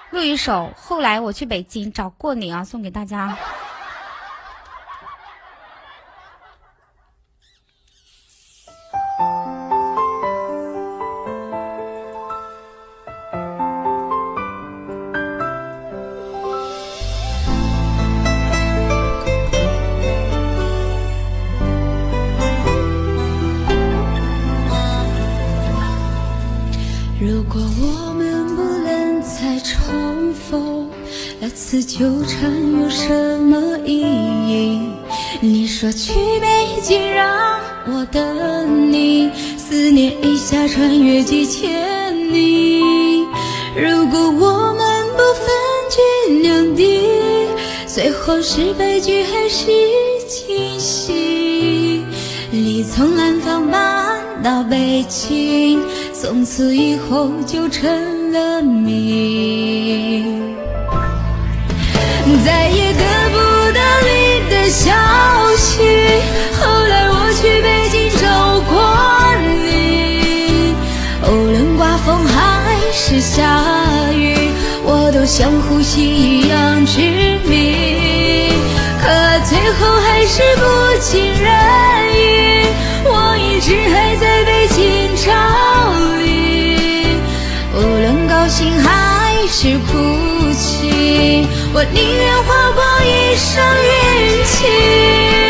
录一首后来我去北京找过你啊，送给大家。 如果我们不能再重逢，那次纠缠有什么意义？你说去北京让我等你，思念一下穿越几千里。如果我们不分居两地，最后是悲剧还是惊喜？你从南方搬到北京，从此以后就成了谜，再也得不到你的消息。后来我去北京找过你，无论刮风还是下雨，我都像呼吸一样执迷，可最后还是不尽人意，我一直还在北京找你，无论高兴还是哭泣，我宁愿花光一生运气。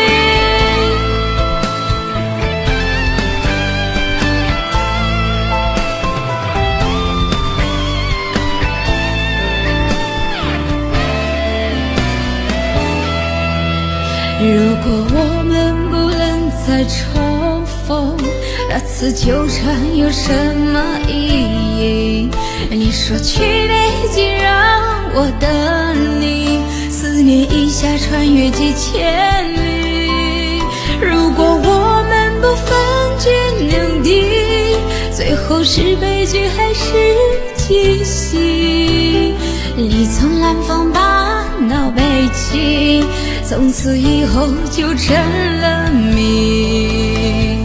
如果我们不能再重逢，那次纠缠有什么意义？你说去北京让我等你，思念一下穿越几千里。如果我们不分居两地，最后是悲剧还是惊喜？你从南方搬到北京，从此以后就成了谜，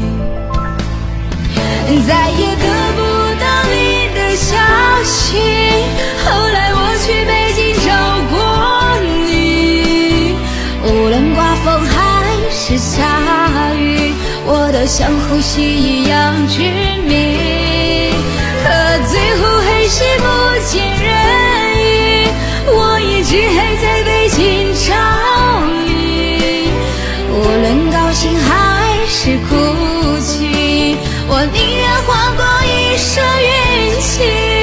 再也得不到你的消息。后来我去北京找过你，无论刮风还是下雨，我都像呼吸一样执迷，可最后还是不尽人意，我一直还在北京找你，无论高兴还是哭泣，我宁愿花光一生运气，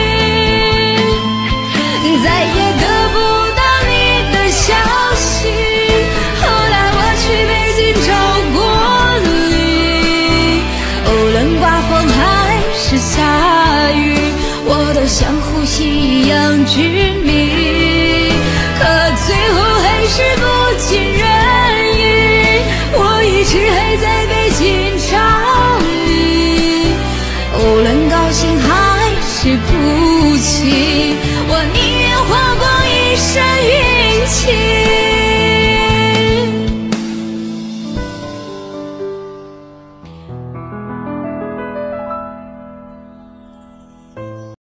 再也得不到你的消息。后来我去北京找过你，无论刮风还是下雨，我都像呼吸一样执迷，可最后还是不尽人意，我一直还在北京找你，无论高兴还是哭泣，我宁愿花光一生运气。